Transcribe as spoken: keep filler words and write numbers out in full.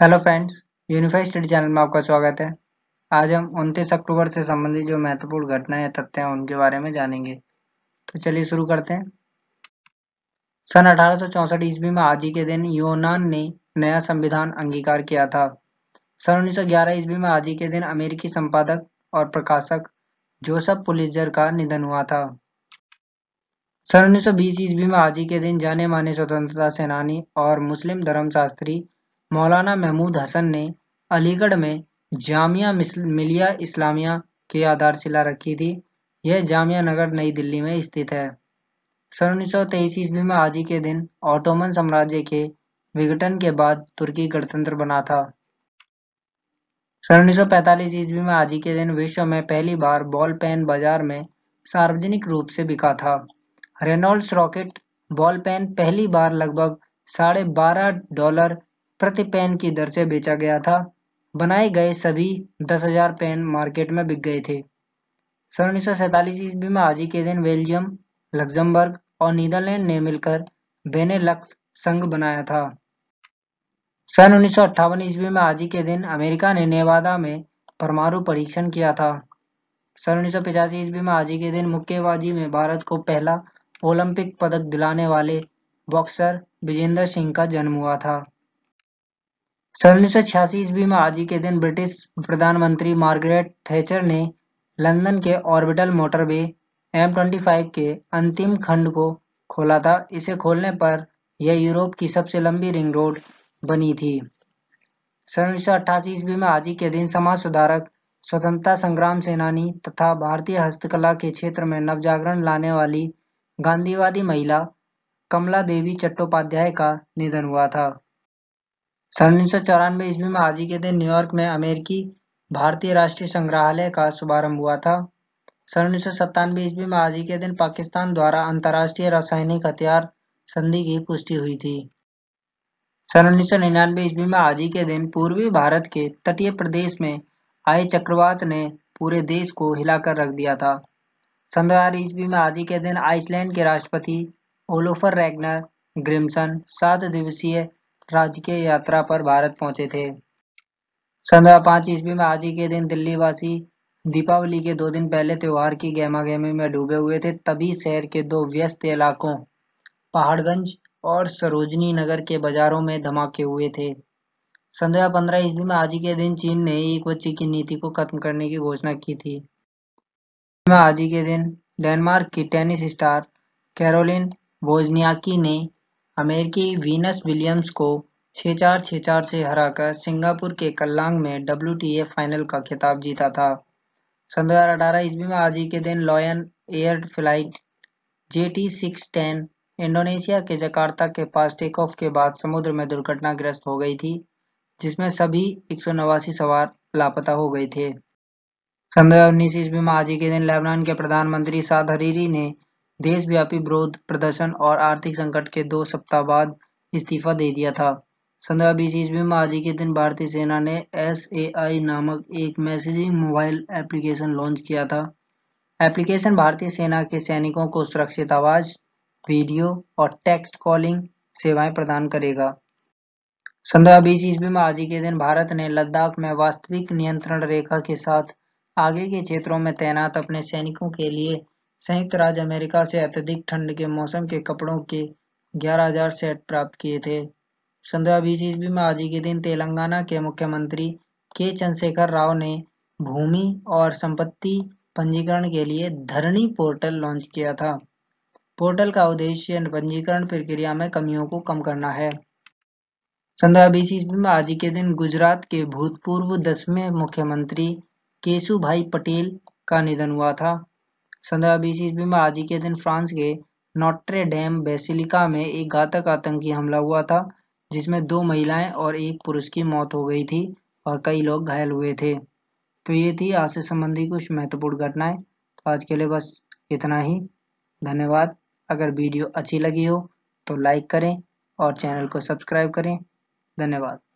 Hello friends, unified study channel में आपका स्वागत है। आज हम उनतीस अक्टूबर से संबंधित जो महत्वपूर्ण घटनाएं या तथ्य हैं उनके बारे में जानेंगे। तो चलिए शुरू करते हैं। सन अठारह सौ चौसठ ईस्वी में आज ही के दिन यूनान ने नया संविधान अंगीकार किया था। सन उन्नीस सौ ग्यारह ईस्वी में आज ही के दिन अमेरिकी संपादक और प्रकाशक जोसेफ पुलित्जर का निधन हुआ था। सन उन्नीस सौ बीस ईस्वी में आज ही के दिन जाने माने स्वतंत्रता सेनानी और मुस्लिम धर्मशास्त्री मौलाना महमूद हसन ने अलीगढ़ में जामिया मिलिया इस्लामिया की आधारशिला रखी थी। यह जामिया नगर नई दिल्ली में स्थित है। सन उन्नीस सौ तेईस ईस्वी में आज ही के दिन ऑटोमन साम्राज्य के विघटन के बाद तुर्की गणतंत्र बना था। सन उन्नीस सौ पैंतालीस ईस्वी में आज ही के दिन विश्व में पहली बार बॉल पेन बाजार में सार्वजनिक रूप से बिका था। रेनॉल्ड्स रॉकेट बॉल पेन पहली बार लगभग साढ़े बारह डॉलर प्रति पेन की दर से बेचा गया था। बनाए गए सभी दस हजार पेन मार्केट में बिक गए थे। सन उन्नीस सौ सैंतालीस ईस्वी में आज ही के दिन बेल्जियम, लक्जमबर्ग और नीदरलैंड ने मिलकर बेनेलक्स संघ बनाया था। सन उन्नीस सौ अट्ठावन ईस्वी में आज ही के दिन अमेरिका ने नेवादा में परमाणु परीक्षण किया था। सन उन्नीस सौ पचासी ईस्वी में आज ही के दिन मुक्केबाजी में भारत को पहला ओलंपिक पदक दिलाने वाले बॉक्सर विजेंदर सिंह का जन्म हुआ था। सन उन्नीस सौ छियासी ईस्वी में आज ही के दिन ब्रिटिश प्रधानमंत्री मार्गरेट थैचर ने लंदन के ऑर्बिटल मोटरवे एम पच्चीस के अंतिम खंड को खोला था। इसे खोलने पर यह यूरोप की सबसे लंबी रिंग रोड बनी थी। सन उन्नीस सौ अट्ठासी ईस्वी में आज ही के दिन समाज सुधारक, स्वतंत्रता संग्राम सेनानी तथा भारतीय हस्तकला के क्षेत्र में नवजागरण लाने वाली गांधीवादी महिला कमला देवी चट्टोपाध्याय का निधन हुआ था। सन उन्नीस सौ चौरानवे ईस्वी में आज ही के दिन न्यूयॉर्क में अमेरिकी भारतीय राष्ट्रीय संग्रहालय का शुभारंभ हुआ था। सन उन्नीस सौ सत्तानवे ईस्वी में आज ही के दिन पाकिस्तान द्वारा अंतर्राष्ट्रीय रासायनिक हथियार संधि की पुष्टि हुई थी। सन उन्नीस सौ निन्यानवे ईस्वी में आज ही के दिन पूर्वी भारत के तटीय प्रदेश में आए चक्रवात ने पूरे देश को हिलाकर रख दिया था। सन दो हजार ईस्वी में आज ही के दिन आइसलैंड के राष्ट्रपति ओलोफर रैगनर ग्रिम्सन सात दिवसीय राजकीय यात्रा पर भारत पहुंचे थे। सन दो हजार पाँच ईस्वी में आज ही के दिन दिल्ली वासी दीपावली के दो दिन पहले त्योहार की गहमागहमी में डूबे हुए थे। तभी शहर के दो व्यस्त इलाकों पहाड़गंज और सरोजनी नगर के बाजारों में धमाके हुए थे। सन दो हजार पंद्रह ईस्वी में आज ही के दिन चीन ने एक बच्चे की नीति को खत्म करने की घोषणा की थी। आज ही के दिन डेनमार्क की टेनिस स्टार कैरोलिन वोजनियाकी ने अमेरिकी वीनस विलियम्स को छह चार छह चार से हराकर सिंगापुर के कल्लांग में डब्ल्यू टी ए फाइनल का खिताब जीता था। सन दो हजार अठारह ईस्वी में आज ही के दिन Lion Air flight J T six ten Indonesia के जकार्ता के पास टेक ऑफ के बाद समुद्र में दुर्घटनाग्रस्त हो गई थी, जिसमें सभी एक सौ नवासी सवार लापता हो गए थे। सन दो हजार उन्नीस ईस्वी में आज ही के दिन लेबनान के प्रधानमंत्री साद हरीरी ने देशव्यापी विरोध प्रदर्शन और आर्थिक संकट के दो सप्ताह बाद इस्तीफा दे दिया था। सन दो हजार बीस ईस्वी में आज ही के दिन भारतीय सेना ने एस ए आई नामक एक मैसेजिंग मोबाइल एप्लीकेशन लॉन्च किया था। एप्लीकेशन भारतीय सेना के सैनिकों को सुरक्षित आवाज, वीडियो और टेक्स्ट कॉलिंग सेवाएं प्रदान करेगा। सन दो हजार बीस ईस्वी में आज ही के दिन भारत ने लद्दाख में वास्तविक नियंत्रण रेखा के साथ आगे के क्षेत्रों में तैनात अपने सैनिकों के लिए संयुक्त राज्य अमेरिका से अत्यधिक ठंड के मौसम के कपड़ों के ग्यारह हजार सेट प्राप्त किए थे। सन दो हजार बीस ईस्वी में आज ही के दिन तेलंगाना के मुख्यमंत्री के चंद्रशेखर राव ने भूमि और संपत्ति पंजीकरण के लिए धरणी पोर्टल लॉन्च किया था। पोर्टल का उद्देश्य पंजीकरण प्रक्रिया में कमियों को कम करना है। सन दो हजार बीस ईस्वी में आज ही के दिन गुजरात के भूतपूर्व दसवें मुख्यमंत्री केशुभाई पटेल का निधन हुआ था। सन दो हजार बीस ईस्वी में आज ही के दिन फ्रांस के नोट्रे डेम बेसिलिका में एक घातक आतंकी हमला हुआ था, जिसमें दो महिलाएं और एक पुरुष की मौत हो गई थी और कई लोग घायल हुए थे। तो ये थी आज से संबंधी कुछ महत्वपूर्ण घटनाएं। तो आज के लिए बस इतना ही। धन्यवाद। अगर वीडियो अच्छी लगी हो तो लाइक करें और चैनल को सब्सक्राइब करें। धन्यवाद।